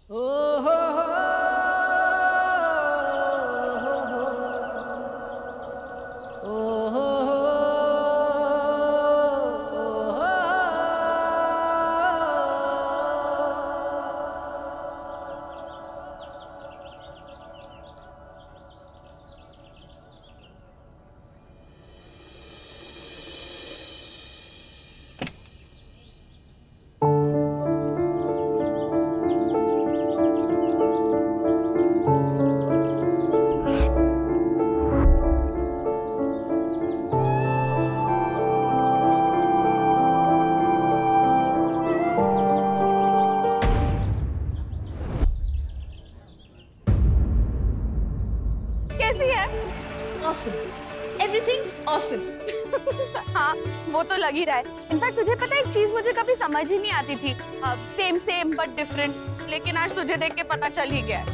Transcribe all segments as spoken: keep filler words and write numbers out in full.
हाँ, वो तो लग ही रहा है। इनफैक्ट तुझे पता है एक चीज मुझे कभी समझ ही नहीं आती थी, सेम सेम बट डिफरेंट, लेकिन आज तुझे देख के पता चल ही गया है।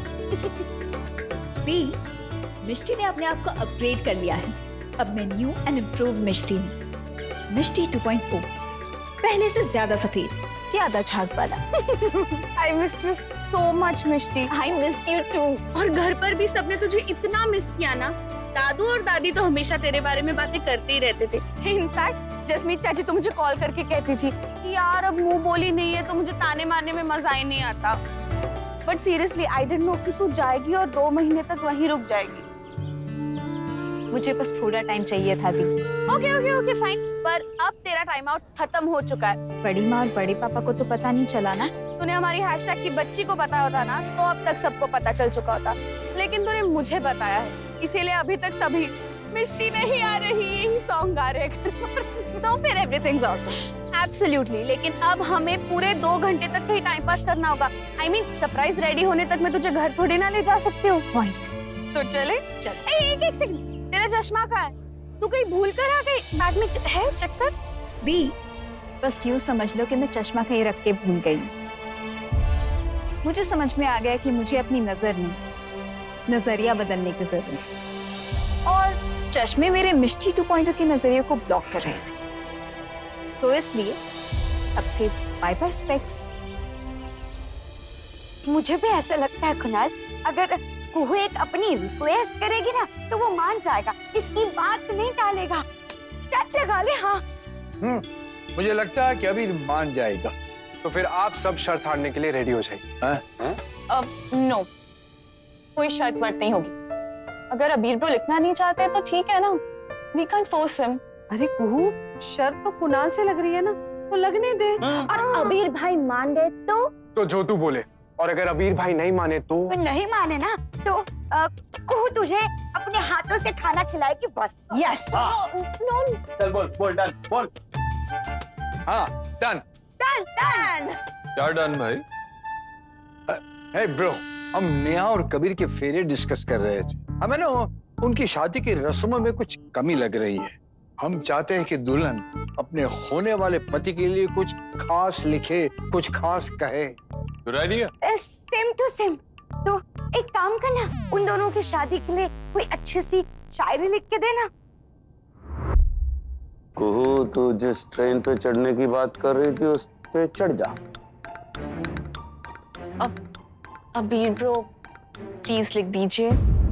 बी, मिष्टी ने अपने आप को अपग्रेड कर लिया है। अब मैं न्यू एंड इम्प्रूव मिष्टी हूँ, मिष्टी टू पॉइंट ओ, पहले से ज्यादा सफेद, ज्यादा झाग वाला। I missed you so much, Mishti. I missed you too। और घर पर भी सबने तुझे इतना मिस किया ना। दादू और दादी तो हमेशा तेरे बारे में बातें करते ही रहते थे। इनफैक्ट जसमीत चाची तो मुझे कॉल करके कहती थी कि यार अब मुंह बोली नहीं है तो मुझे ताने मारने में मजा ही नहीं आता। But seriously I didn't know कि तू जाएगी और दो महीने तक वहीं रुक जाएगी। मुझे बस थोड़ा टाइम चाहिए था दी। ओके ओके ओके फाइन, पर अब तेरा टाइम आउट खत्म हो चुका है। बड़ी माँ और बड़े पापा को तो पता नहीं चला ना। तूने हमारी हैशटैग की बच्ची को बताया होता ना तो अब तक सबको पता चल चुका होता, लेकिन तूने मुझे बताया है, इसीलिए अभी तक सभी मिष्टी नहीं आ रही यही सॉन्ग गा रहे हैं। तो फिर एवरीथिंग्स ऑसम। एब्सोल्युटली, लेकिन अब हमें पूरे दो घंटे तक कहीं टाइम पास करना होगा। आई मीन सरप्राइज रेडी होने तक मैं तुझे घर थोड़ी ना ले जा सकती हूँ। पॉइंट। तो चले चल। ए, एक एक सेकंड, तेरा चश्मा कहाँ है? तू कहीं भूल कर आ गई? बैग में है, चेक कर। दी, बस यूँ समझ लो कि मैं चश्मा कहीं रख के भूल गई। मुझे समझ में आ गया कि मुझे अपनी नजर नहीं, नजरिया बदलने की जरूरत है। और चश्मे मेरे मिष्टी टू पॉइंट के नजरिए को ब्लॉक कर रहे थे। सो इसलिए अब से बाय बाय स्पेक्स। मुझे भी ऐसा लगता है कुणाल, अगर कुहू एक अपनी रिक्वेस्ट करेगी ना तो वो मान जाएगा, इसकी बात नहीं टालेगा। चट लगा ले। हाँ हम्म, मुझे लगता है कि अभी मान जाएगा। तो फिर आप सब शर्त हारने के लिए रेडी हो जाइए। अब नो, कोई शर्त वर्त नहीं होगी। अगर अबीर ब्रो लिखना नहीं चाहते तो ठीक है ना, वी कांट फोर्स हिम। अरे कुहू, शर्त तो कुणाल से लग रही है ना, तो लगने दे। और अबीर भाई मान गए तो तो जो तू बोले, और अगर अबीर भाई नहीं माने तो नहीं माने ना तो आ, कुहू तुझे अपने हाथों से खाना खिलाएगी बस। यस। No no. चल बोल बोल डन बोल। हाँ डन डन डन। क्या डन भाई? हे ब्रो, हम नेहा और कबीर के फेरे डिस्कस कर रहे थे। हमें ना उनकी शादी की रस्मों में कुछ कमी लग रही है। हम चाहते हैं कि दुल्हन अपने होने वाले पति के लिए कुछ खास लिखे, कुछ खास कहे। Good idea. Same to same. तो एक काम करना, उन दोनों की शादी के लिए कोई अच्छी सी शायरी लिख के देना। कुहू, तू जिस ट्रेन पे चढ़ने की बात कर रही थी उस पे चढ़ जा। अब अबीर ब्रो प्लीज लिख दीजिए।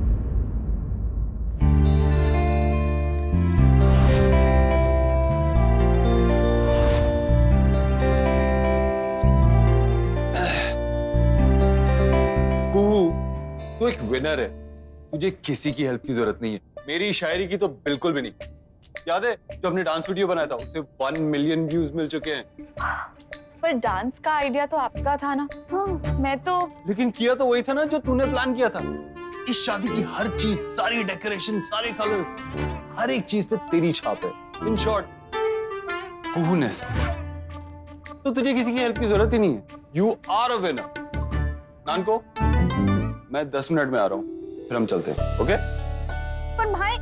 कुहू, तू एक विनर है, तुझे किसी की हेल्प की जरूरत नहीं है। मेरी शायरी की तो बिल्कुल भी नहीं। याद है जो हमने डांस वीडियो बनाया था, उसे वन मिलियन व्यूज मिल चुके हैं। पर डांस का आइडिया तो आपका था ना। हाँ, मैं तो लेकिन किया तो वही था ना जो तूने प्लान किया था। इस शादी की हर चीज, सारी डेकोरेशन, सारे कलर्स, हर एक चीज पे तेरी छाप है। इन शॉर्ट कुहूनेस। तो तुझे किसी की हेल्प की जरूरत ही नहीं है। You are a winner. Nanko, मैं दस मिनट में आ रहा हूँ, फिर हम चलते हैं। ओके? पर भाई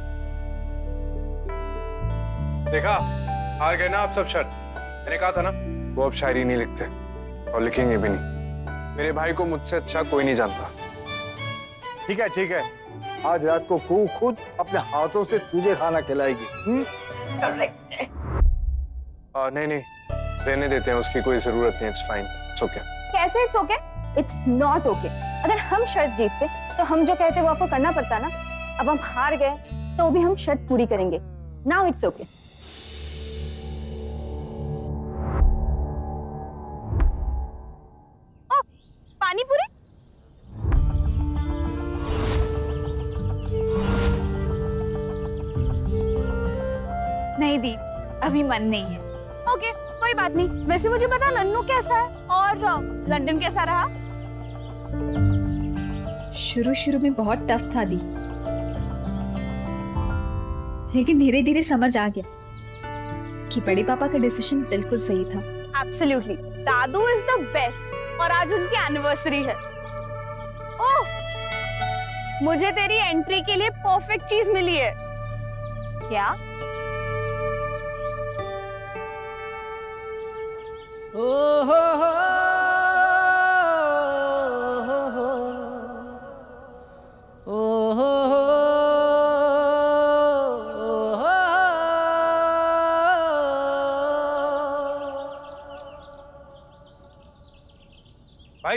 देखा, हार गए ना आप सब शर्त। मैंने कहा था ना, वो अब शायरी नहीं लिखते और लिखेंगे भी नहीं। मेरे भाई को मुझसे अच्छा कोई नहीं जानता। ठीक है ठीक है, आज रात को कुहू खुद अपने हाथों से तुझे खाना खिलाएगी। आ, नहीं नहीं, रहने देते हैं, उसकी कोई जरूरत नहीं। It's fine, it's okay. कैसे it's okay? It's not okay. अगर हम शर्त जीतते तो हम जो कहते वो आपको करना पड़ता ना। अब हम हार गए तो भी हम शर्त पूरी करेंगे। Now it's okay. पानी पूरी? नहीं दी, अभी मन नहीं है। ओके, कोई बात नहीं। वैसे मुझे पता नन्नू कैसा है और अ, लंदन कैसा रहा? शुरू शुरू में बहुत टफ था दी, लेकिन धीरे धीरे समझ आ गया कि बड़े पापा का डिसीजन बिल्कुल सही था। एब्सोल्युटली, दादू इज द बेस्ट। और आज उनकी एनिवर्सरी है। ओह, मुझे तेरी एंट्री के लिए परफेक्ट चीज मिली है। क्या? ओ हो हो ओ हो भाई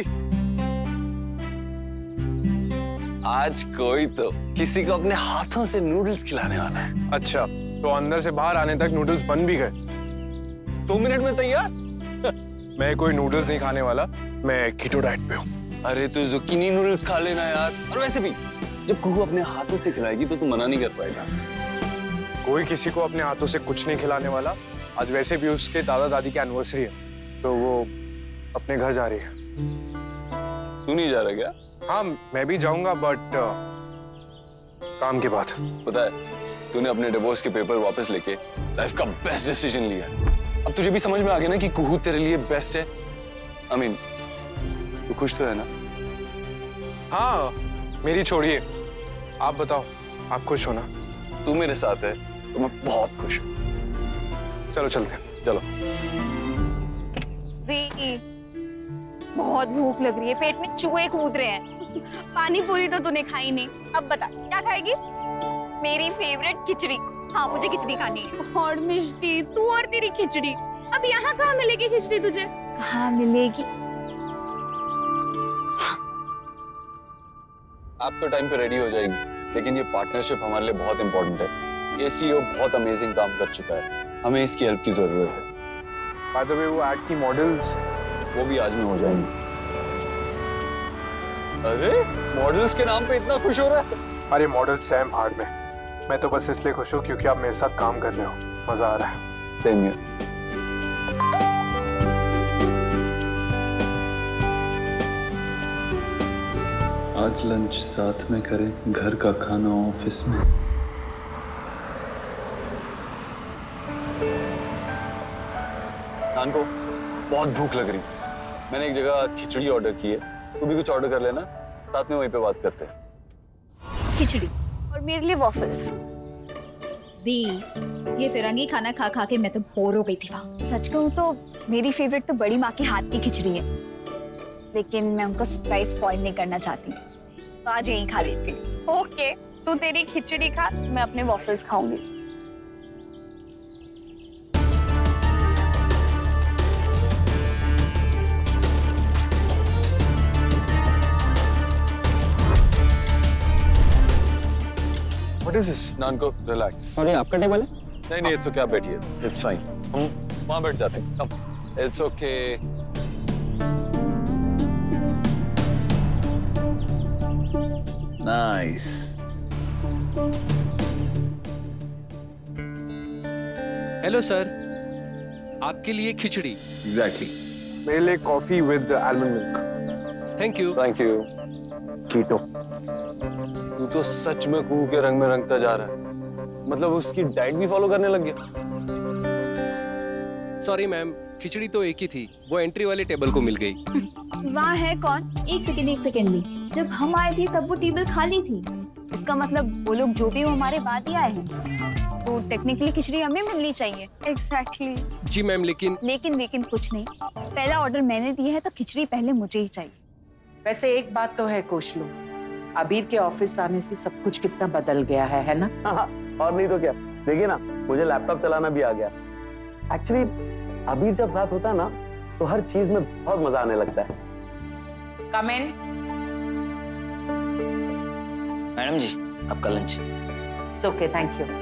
आज कोई तो किसी को अपने हाथों से नूडल्स खिलाने वाला है। अच्छा, तो अंदर से बाहर आने तक नूडल्स बन भी गए? दो मिनट में तैयार। मैं कोई नूडल्स नहीं खाने वाला, मैं कीटो डाइट पे हूँ। अरे तू जुकीनी नूडल्स खा लेना यार। और वैसे भी जब कुहू अपने हाथों से खिलाएगी तो तू मना नहीं कर पाएगा। कोई किसी को अपने हाथों से कुछ नहीं खिलाने वाला। आज वैसे भी उसके दादा दादी की एनिवर्सरी है, तो वो अपने घर जा रही है। तू नहीं जा रहा क्या? हाँ, मैं भी जाऊंगा, बट काम के बाद। पता है, तूने अपने डिवोर्स के पेपर वापस लेके लाइफ का बेस्ट डिसीजन लिया। अब तुझे भी समझ में आ गया ना कि कुहू तेरे लिए बेस्ट है। आई मीन, तू खुश तो है ना? हाँ, मेरी छोड़िए, आप बताओ, आप खुश हो ना? तू मेरे साथ है तो मैं बहुत खुश हूँ। चलो चलते हैं। चलो। दी, बहुत भूख लग रही है, पेट में चूहे कूद रहे हैं। पानी पूरी तो तूने खाई नहीं, अब बता क्या खाएगी? मेरी फेवरेट खिचड़ी। हाँ, मुझे खिचड़ी खानी है। और मिष्टी, तू और तेरी खिचड़ी। अब यहाँ कहाँ मिलेगी खिचड़ी तुझे? कहाँ मिलेगी? आप तो टाइम पे रेडी हो जाएगी, लेकिन ये पार्टनरशिप हमारे लिए बहुत इंपॉर्टेंट है। ये सीईओ बहुत अमेजिंग काम कर चुका है, हमें इसकी हेल्प की जरूरत है। बाय द वे, वो एड की मॉडल्स वो भी आज में हो जाएंगे। अरे, मॉडल्स के नाम पे इतना खुश हो रहा है? अरे मॉडल सैम हार्ड में, मैं तो बस इसलिए खुश हूँ क्योंकि आप मेरे साथ काम कर रहे हो, मजा आ रहा है। Same here. आज लंच साथ में करें, घर का खाना ऑफिस में। को बहुत भूख लग रही, मैंने एक जगह खिचड़ी ऑर्डर की है, तू भी कुछ ऑर्डर कर लेना, साथ में वहीं पे बात करते हैं। खिचड़ी और मेरे लिए वॉफल्स। दी, ये फिरंगी खाना खा खा के मैं तो बोर हो गई थी वहाँ। सच कहूँ तो मेरी फेवरेट तो बड़ी माँ के हाथ की खिचड़ी है, लेकिन मैं उनका सरप्राइज स्पॉइल नहीं करना चाहती, तो आज यहीं खा लेती हूँ। ओके, तू तेरी खिचड़ी खा, मैं अपने वॉफल्स खाऊंगी। What is this? Nanko, relax. Sorry, आपका टेबल है? नहीं नहीं, इट्स ओके, आप बैठिए, इट्स फाइन। हम वहाँ बैठ जाते हैं, come. It's okay. Nice. Hello sir, आपके लिए खिचड़ी। एग्जैक्टली। मेरे लिए coffee with almond milk. Thank you. Thank you. Keto. तू तो सच में कुहू के रंग में रंगता जा रहा है, मतलब उसकी डाइट भी फॉलो करने लग गया। सॉरी मैम, खिचड़ी तो एक ही थी, वो एंट्री वाले टेबल को मिल गई। वहाँ है कौन? एक सेकेंड एक सेकेंड ली, जब हम आए थे तब वो टेबल खाली थी। इसका मतलब वो लोग जो भी वो हमारे बाद ही आए हैं, तो टेक्निकली खिचड़ी हमें मिलनी चाहिए। एग्जैक्टली। जी मैम, लेकिन लेकिन वेकिन कुछ नहीं, पहला ऑर्डर मैंने दिया है तो खिचड़ी पहले मुझे ही चाहिए। वैसे एक बात तो है कोशलू, अबीर के ऑफिस आने से सब कुछ कितना बदल गया है, है ना? हाँ, और नहीं तो क्या। देखिए ना, मुझे लैपटॉप चलाना भी आ गया। एक्चुअली अबीर जब साथ होता है ना, तो हर चीज में बहुत मजा आने लगता है। कम इन। मैडम जी आपका lunch. It's okay, thank you.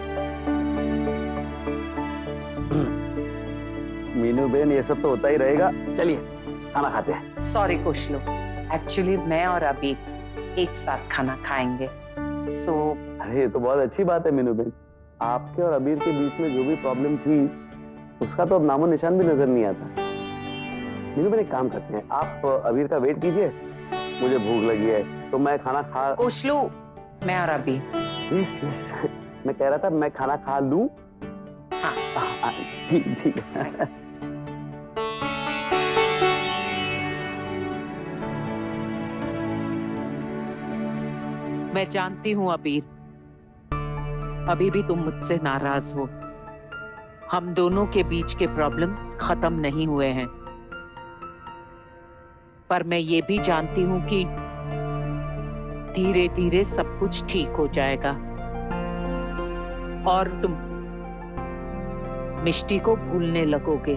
Meenu बहन ये सब तो होता ही रहेगा, चलिए खाना खाते हैं। सॉरी कुशलू, एक्चुअली मैं और अबीर एक साथ खाना खाएंगे, सो so... अरे ये तो बहुत अच्छी बात है मीनू बहन, आपके और अबीर के बीच में जो भी प्रॉब्लम थी उसका तो अब नामो निशान भी नजर नहीं आता। मीनू बहन एक काम करते हैं, आप अबीर का वेट कीजिए, मुझे भूख लगी है तो मैं खाना खा। कुशलू, मैं और अबीर। यस यस, मैं कह रहा था मैं खाना खा लूं। हाँ ठीक ठीक है। मैं जानती हूँ अबीर, अभी भी तुम मुझसे नाराज हो। हम दोनों के बीच के प्रॉब्लम्स खत्म नहीं हुए हैं, पर मैं ये भी जानती हूँ कि धीरे धीरे सब कुछ ठीक हो जाएगा और तुम मिष्टी को भूलने लगोगे।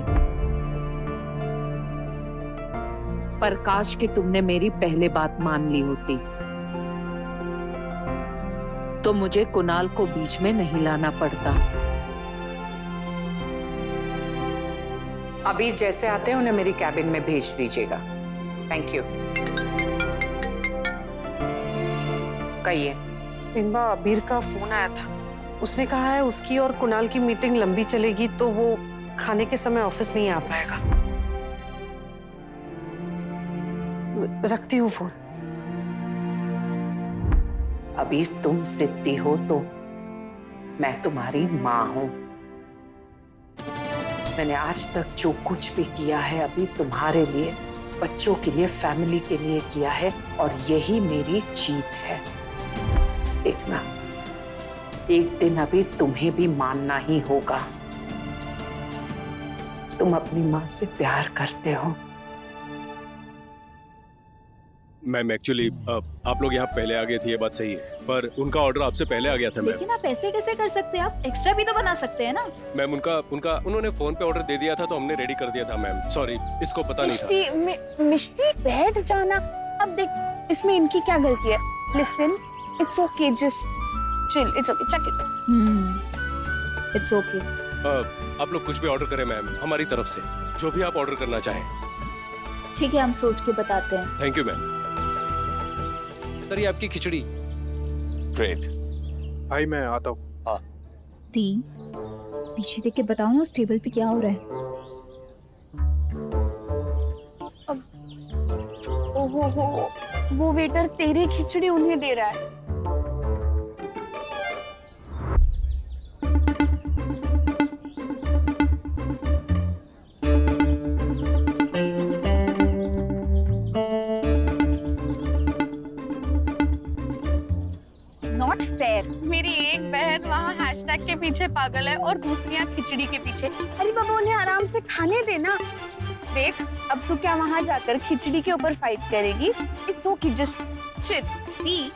पर काश कि तुमने मेरी पहले बात मान ली होती तो मुझे कुणाल को बीच में नहीं लाना पड़ता। अबीर जैसे आते हैं उन्हें मेरी कैबिन में भेज दीजिएगा। Thank you. कहिए। पिंबा, अबीर का फोन आया था, उसने कहा है उसकी और कुणाल की मीटिंग लंबी चलेगी तो वो खाने के समय ऑफिस नहीं आ पाएगा। रखती हूँ फोन। अबीर तुम जिद्दी हो तो मैं तुम्हारी माँ हूं। मैंने आज तक जो कुछ भी किया है अभी तुम्हारे लिए, बच्चों के लिए, फैमिली के लिए किया है और यही मेरी जीत है। देखना, एक दिन अबीर तुम्हें भी मानना ही होगा। तुम अपनी माँ से प्यार करते हो। मैम एक्चुअली आप लोग यहाँ पहले आ गए थे, ये बात सही है, पर उनका ऑर्डर आपसे पहले आ गया था मैम। लेकिन आप ऐसे कैसे कर सकते हैं? आप एक्स्ट्रा भी तो बना सकते हैं ना। मैम उनका उनका उन्होंने फोन पे ऑर्डर दे दिया था तो हमने रेडी कर दिया था मैम। सॉरी, इसको पता नहीं था। मिष्टी, मिष्टी बैठ जाना। अब देख, इसमें इनकी क्या गलती है? Listen, it's okay, just chill, it's okay, check it. Hmm, it's okay. आप लोग कुछ भी ऑर्डर करें मैम, हमारी तरफ से जो भी आप ऑर्डर करना चाहें। ठीक है, हम सोच के बताते हैं। Thank you ma'am. सर ये आपकी खिचड़ी। ग्रेट। भाई मैं आता हूँ। हाँ। दी, पीछे देख के बताओ ना उस टेबल पे क्या हो रहा है। अब ओहो हो, वो वेटर तेरी खिचड़ी उन्हें दे रहा है। मेरी एक बहन वहाँ हैशटैग के पीछे पागल है और दूसरी यहाँ खिचड़ी के पीछे। अरे बाबा, उन्हें आराम से खाने देना। देख, अब तू क्या वहाँ जाकर खिचड़ी के ऊपर फाइट करेगी? It's okay, just chill. दी,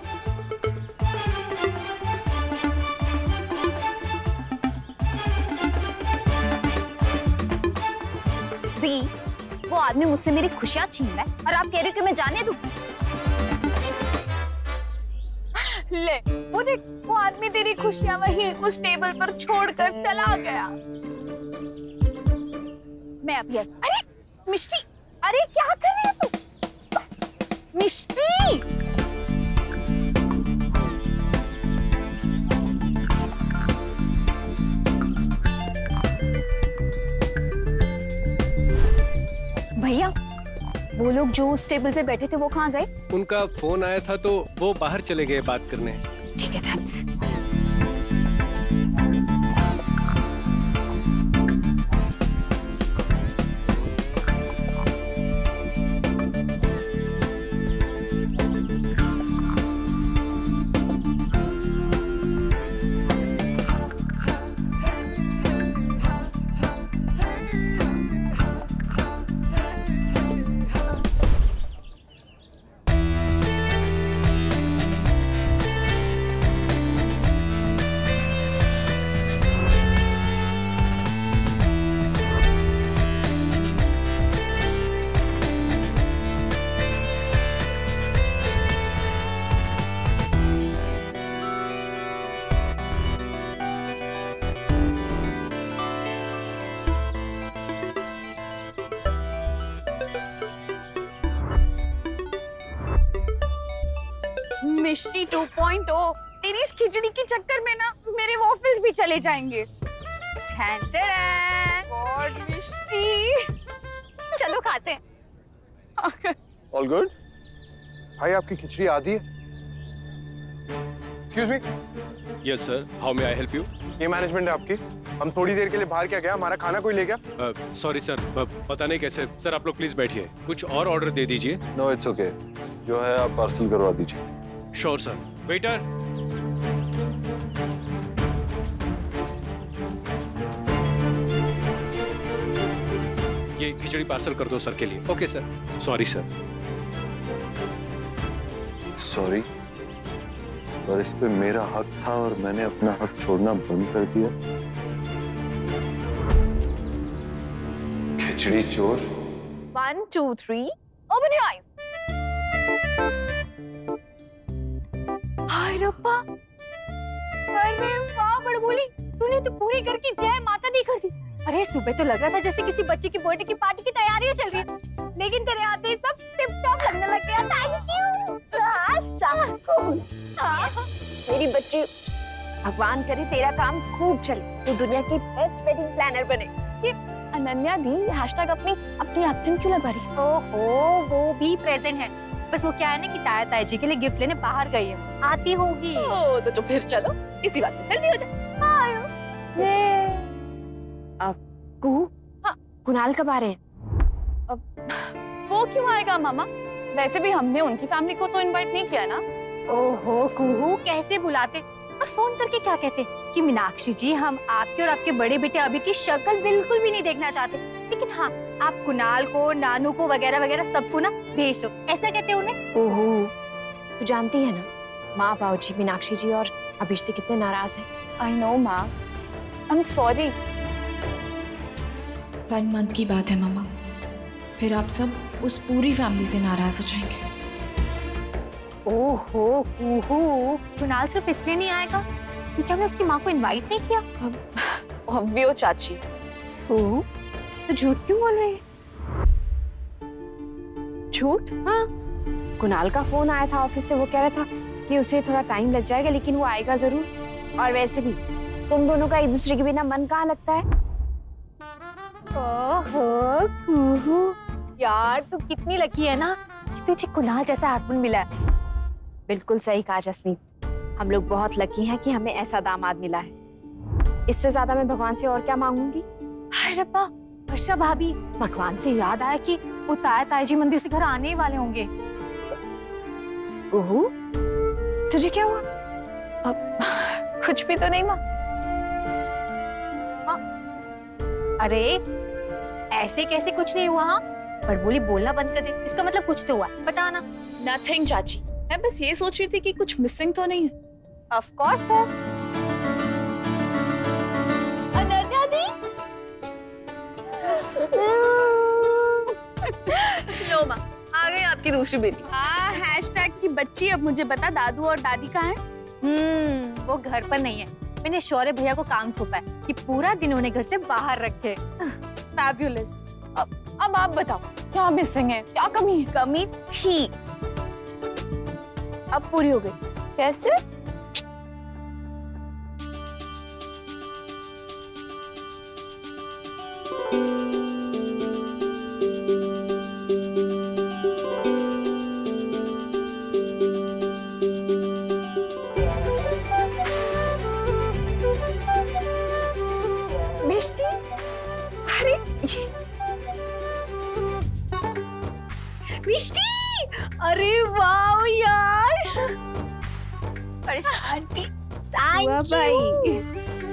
दी, वो आदमी मुझसे मेरी खुशियाँ छीन रहा है और आप कह रहे हो कि मैं जाने दूं? ले, वो देख, वो आदमी तेरी खुशियां वहीं उस टेबल पर छोड़कर चला गया। मैं अभी। अरे मिष्टी, अरे क्या कर रही है तू? मिष्टी, भैया, वो लोग जो उस टेबल पे बैठे थे वो कहाँ गए? उनका फोन आया था तो वो बाहर चले गए बात करने। ठीक है, thanks. Mishti two point O, तेरी इस खिचड़ी के चक्कर में ना मेरे वॉफल्स भी चले जाएंगे। गॉड मिष्टी, चलो खाते हैं। All good? भाई आपकी खिचड़ी आधी है। Excuse me. Yes sir, how may I help you? ये मैनेजमेंट है आपकी। हम थोड़ी देर के लिए बाहर क्या गया, हमारा खाना कोई ले गया? सॉरी सर, पता नहीं कैसे। सर आप लोग प्लीज बैठिए, कुछ और ऑर्डर दे दीजिए। नो इट्स ओके, जो है आप पार्सल करवा दीजिए। Sure sir. वेटर, ये खिचड़ी पार्सल कर दो सर के लिए। Okay sir. Sorry sir. Sorry, और इस पे मेरा हक था और मैंने अपना हक छोड़ना बंद कर दिया। खिचड़ी चोर। One two three, open your eyes. हाय रब्बा, अरे वाह बड़बोली, तूने तो पूरे घर की जय माता दी कर दी। अरे सुबह तो लग रहा था जैसे किसी बच्चे की बर्थडे की पार्टी की तैयारियां चल रही है, लेकिन तेरे आते ही सब टिप टॉप लगने लग गया। Thank you. मेरी बच्ची, भगवान करे तेरा काम खूब चले, तो दुनिया की बेस्ट वेडिंग प्लानर बने। ये अनन्या दी हैशटैग अपनी अपनी एब्सेंट क्यों लगा रही है? ओहो, वो भी प्रेजेंट है, बस वो क्या है ना कि ताया ताई जी के लिए गिफ्ट लेने बाहर गई है, आती होगी। ओ, तो, तो फिर चलो इसी बात पे सेल्फी हो जाए। अब कुहू, हाँ, कुणाल कब आ रहे हैं? अब वो क्यों आएगा मामा? वैसे भी हमने उनकी फैमिली को तो इनवाइट नहीं किया ना। ओहो कुहू, कैसे बुलाते और फोन करके क्या कहते कि मीनाक्षी जी, हम आपके और आपके बड़े बेटे अभी की शक्ल बिल्कुल भी नहीं देखना चाहते, लेकिन हाँ आप कुणाल को, नानू को वगैरह वगैरह सबको ना भेज दो, ऐसा कहते उन्हें। ओहो, तू जानती है ना माँ बाबूजी मीनाक्षी जी और अभी से कितने नाराज हैं। आई नो माँ, I am sorry. One month की बात है मामा, फिर आप सब उस पूरी फैमिली से नाराज हो जाएंगे। ओहो कुहू, कुणाल सिर्फ इसलिए नहीं आएगा क्योंकि हमने उसकी माँ को इनवाइट नहीं किया। हव्यो चाची। ओह, तो झूठ क्यों बोल रहे हैं? झूठ? हाँ, कुणाल का फोन आया था ऑफिस से, वो कह रहा था कि उसे थोड़ा टाइम लग जाएगा लेकिन वो आएगा जरूर। और वैसे भी तुम दोनों का एक दूसरे के बिना मन कहाँ लगता है। ओहो कुहू, यार तू कितनी लकी है ना कि तुझे कुणाल जैसा हस्बैंड मिला है। बिल्कुल सही कहा जसमीत, हम लोग बहुत लकी हैं कि हमें ऐसा दामाद मिला है। इससे ज्यादा मैं भगवान से और क्या मांगूंगी। हाय रब्बा, वर्षा भाभी, भगवान से याद आया कि वो ताया ताई जी मंदिर से घर आने ही वाले होंगे। ओहो, तुझे क्या हुआ? अब कुछ भी तो नहीं माँ। अरे ऐसे कैसे कुछ नहीं हुआ? हाँ, पर बोली बोलना बंद कर दे, इसका मतलब कुछ तो हुआ, बताना। नथिंग चाची, मैं बस ये सोच रही थी कि कुछ मिसिंग तो नहीं है। ऑफ कोर्स है। अनन्या दी, लो माँ, आ गई आपकी दूसरी बेटी। हाँ, हैशटैग की बच्ची। अब मुझे बता, दादू और दादी कहाँ हैं? हम्म, वो घर पर नहीं है। मैंने शौर्य भैया को काम सौंपा है कि पूरा दिन उन्हें घर से बाहर रखे। फैब्युलस। अब अब आप बताओ, क्या मिसिंग है, क्या कमी है? कमी थी, अब पूरी हो गई। कैसे? मिष्टी, अरे ये मिष्टी, अरे वाह यार, आंटी थैंक यू।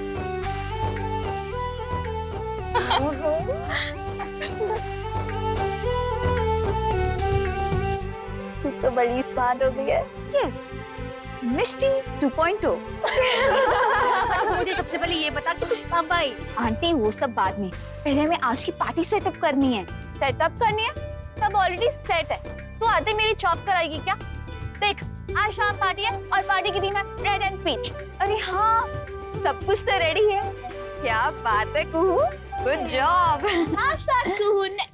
तू तो बड़ी स्मार्ट हो गई है। Yes, Mishti two point O. अच्छा मुझे सबसे पहले ये बता कि तू कब आई? आंटी वो सब बाद में, पहले हमें आज की पार्टी सेटअप करनी है। सेटअप करनी है? सब ऑलरेडी सेट है। तू आते मेरी चॉप कराएगी क्या? देख, आज शाम पार्टी है और पार्टी की थीम है रेड एंड पीच। अरे हाँ, सब कुछ तो रेडी है। क्या बात है कुहू, गुड जॉब। कुहू ने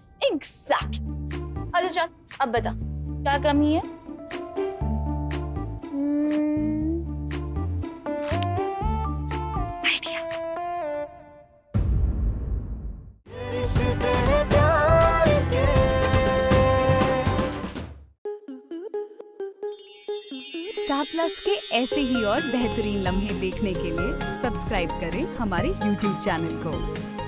एग्जैक्ट। अच्छा चल, अब बता क्या कमी है? प्लस के ऐसे ही और बेहतरीन लम्हे देखने के लिए सब्सक्राइब करें हमारे यूट्यूब चैनल को।